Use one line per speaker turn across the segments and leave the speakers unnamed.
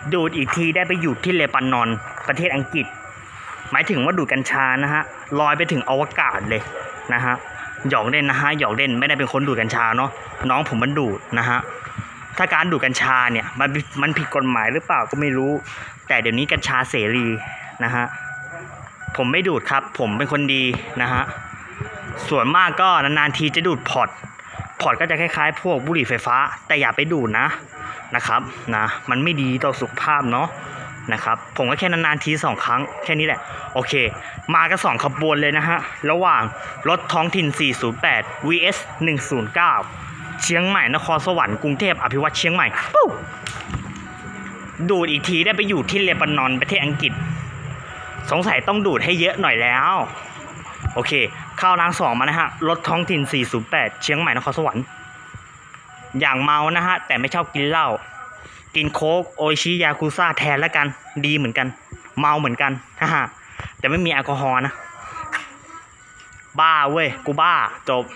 ดูดอีกทีได้ไปอยู่ที่เลบานอนประเทศอังกฤษหมายถึงว่าดูดกัญชานะฮะลอยไปถึงอวกาศเลยนะฮะหยอกเล่นนะฮะหยอกเล่นไม่ได้เป็นคนดูดกัญชาเนาะน้องผมมันดูดนะฮะถ้าการดูดกัญชาเนี่ยมันผิดกฎหมายหรือเปล่าก็ไม่รู้แต่เดี๋ยวนี้กัญชาเสรีนะฮะผมไม่ดูดครับผมเป็นคนดีนะฮะส่วนมากก็นานๆทีจะดูดพอร์ตก็จะคล้ายๆพวกบุหรี่ไฟฟ้าแต่อย่าไปดูดนะครับนะมันไม่ดีต่อสุขภาพเนาะนะครับผมก็แค่นานๆที2 ครั้งแค่นี้แหละโอเคมากัน2 ขบวนเลยนะฮะระหว่างรถท้องถิ่น408 vs 109เชียงใหม่นครสวรรค์กรุงเทพอภิวัตรเชียงใหม่ดูดอีกทีได้ไปอยู่ที่เลบานอนประเทศอังกฤษสงสัยต้องดูดให้เยอะหน่อยแล้วโอเคเข้าราง2มานะฮะรถท้องถิ่น408เชียงใหม่นครสวรรค์อย่างเมานะฮะแต่ไม่ชอบกินเหล้ากินโค้กโออิชิยากุซ่าแทนแล้วกันดีเหมือนกันเมาเหมือนกันฮ่าแต่ไม่มีแอลกอฮอล์นะบ้าเว้ยกูบ้าจบ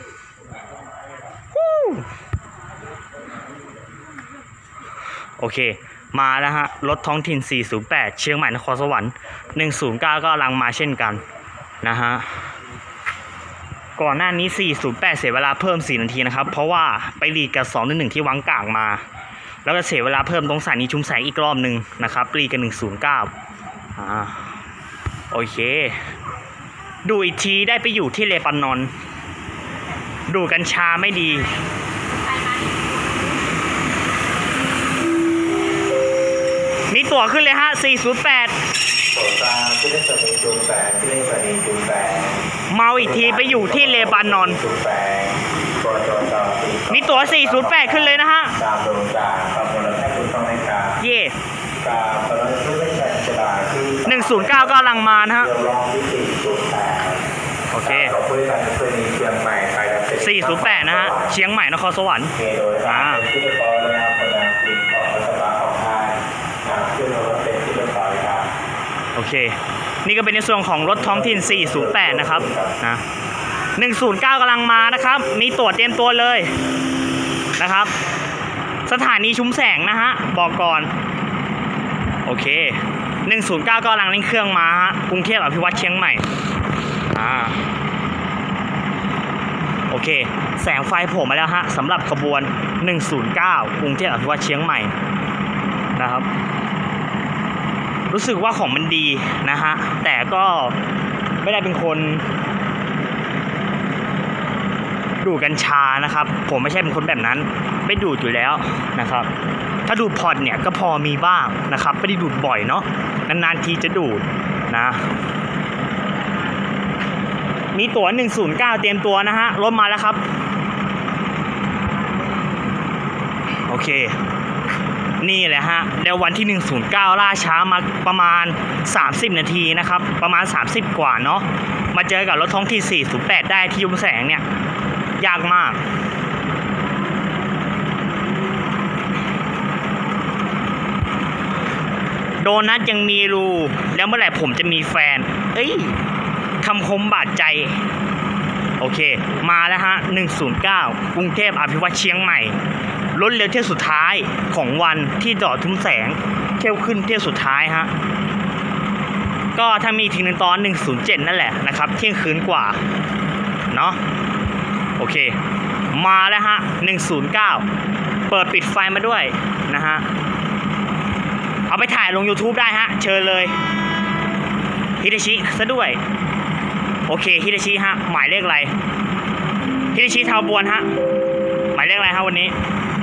โอเคมาแล้วฮะรถท้องถิ่น408เชียงใหม่นครสวรรค์109ก็กำลังมาเช่นกันนะฮะก่อนหน้านี้408เสียเวลาเพิ่ม4 นาทีนะครับเพราะว่าไปลีดกับ2-1ที่วังกลางมาแล้วก็เสียเวลาเพิ่มตรงสถานีชุมแสงอีกรอบหนึ่งนะครับลีดกัน109โอเคดูอีกทีได้ไปอยู่ที่เลบานอนดูกัญชาไม่ดีมีตั๋วขึ้นเลยฮะ408เมาอีกทีไปอยู่ที่เลบานอนมีตั๋ว408ขึ้นเลยนะฮะเย่109ก็กำลังมานะฮะโอเค408นะฮะเชียงใหม่นครสวรรค์โอเคนี่ก็เป็นในส่วนของรถท้องถิ่น408นะครับนะ109กำลังมานะครับมีตั๋วเตรียมตัวเลยนะครับสถานีชุมแสงนะฮะบอกก่อนโอเค109ก็กำลังเร่งเครื่องมาฮะกรุงเทพอภิวัตรเชียงใหม่โอเคแสงไฟโผล่มาแล้วฮะสำหรับขบวน109กรุงเทพอภิวัตรเชียงใหม่นะครับรู้สึกว่าของมันดีนะฮะแต่ก็ไม่ได้เป็นคนดูดกัญชานะครับผมไม่ใช่เป็นคนแบบนั้นไม่ดูดอยู่แล้วนะครับถ้าดูดพอร์ตเนี่ยก็พอมีบ้างนะครับไม่ได้ดูดบ่อยเนาะนานๆทีจะดูดนะมีตั๋ว109เตรียมตัวนะฮะรถมาแล้วครับโอเคนี่แหละฮะแล้ววันที่109ล่าช้ามาประมาณ30 นาทีนะครับประมาณ30 กว่าเนาะมาเจอกับรถท้องที่408ได้ที่ยุมแสงเนี่ยยากมากโดนัทยังมีรูแล้วเมื่อไหร่ผมจะมีแฟนคำคมบาดใจโอเคมาแล้วฮะ109กรุงเทพอภิวัตรเชียงใหม่รถเร็วเที่ยวสุดท้ายของวันที่จอดทุ่มแสงเที่ยวขึ้นเที่ยวสุดท้ายฮะก็ถ้ามีทีนึงตอน107นั่นแหละนะครับเที่ยงคืนกว่าเนาะโอเคมาแล้วฮะ109เปิดปิดไฟมาด้วยนะฮะเอาไปถ่ายลง YouTube ได้ฮะเชิญเลยฮิเดชิซะด้วยโอเคฮิเดชิฮะหมายเลขอะไรฮิเดชิทาวบวนฮะหมายเลขอะไรฮะวันนี้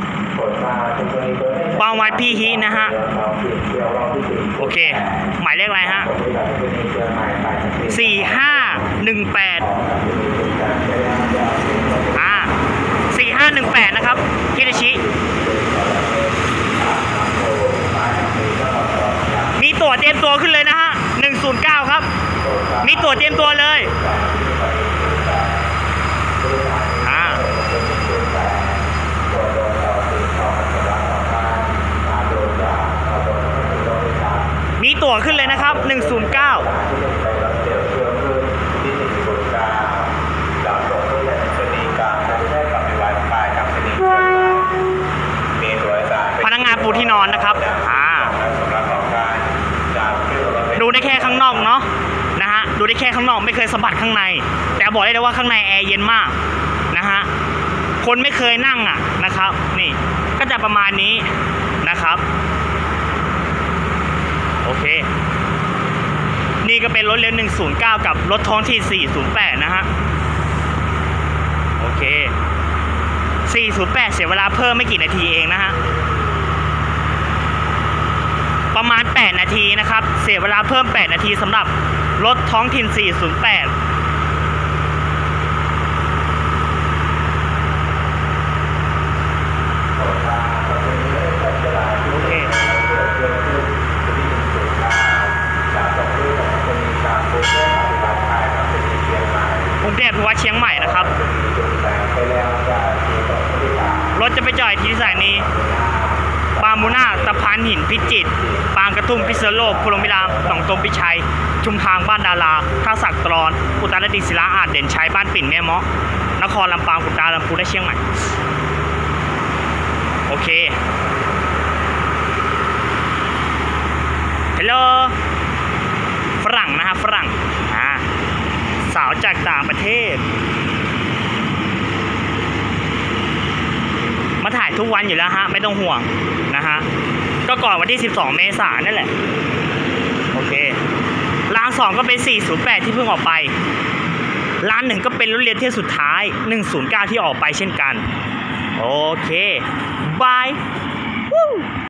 ปองวัดพี่ฮีนะฮะโอเคหมายเลขอะไรฮะ4518 4518นะครับฮิเดชิมีตั๋วเตรียมตัวขึ้นเลยนะฮะ109ครับมีตั๋วเตรียมตัวเลยมีตั๋วขึ้นเลยนะครับ109พนักงานปูที่นอนนะครับได้แค่ข้างนอกเนาะนะฮะดูได้แค่ข้างนอกไม่เคยสัมผัสข้างในแต่บอกได้เลยว่าข้างในแอร์เย็นมากนะฮะคนไม่เคยนั่งอ่ะนะครับนี่ก็จะประมาณนี้นะครับโอเคนี่ก็เป็นรถเร็ว109กับรถท้องที่408นะฮะโอเค408เสียเวลาเพิ่มไม่กี่นาทีเองนะฮะประมาณ8นาทีนะครับเสียเวลาเพิ่ม8นาทีสำหรับรถท้องถิ่น408โอเคกรุงเทพพิวัฒน์เชียงใหม่นะครับรถจะไปจอดที่สถานีบางมูน่าตะพานหินพิจิตรบางกระทุ่มพิษณุโลกพรหมิรามหนองตมพิชัยชุมทางบ้านดาราท่าสักตรอนอุตรดิตถ์ศิลาอาจเด่นชัยบ้านปิ่นแม่เมาะนครลำปางกุตาลำพูและเชียงใหม่โอเคฮัลโหลฝรั่งนะฮะฝรั่งสาวจากต่างประเทศมาถ่ายทุกวันอยู่แล้วฮะไม่ต้องห่วงนะฮะก็ก่อนวันที่12เมษายนนั่นแหละโอเคร้าน2ก็เป็น408ที่เพิ่งออกไปร้าน1ก็เป็นรถเรียนเที่ยวสุดท้าย109ที่ออกไปเช่นกันโอเคบาย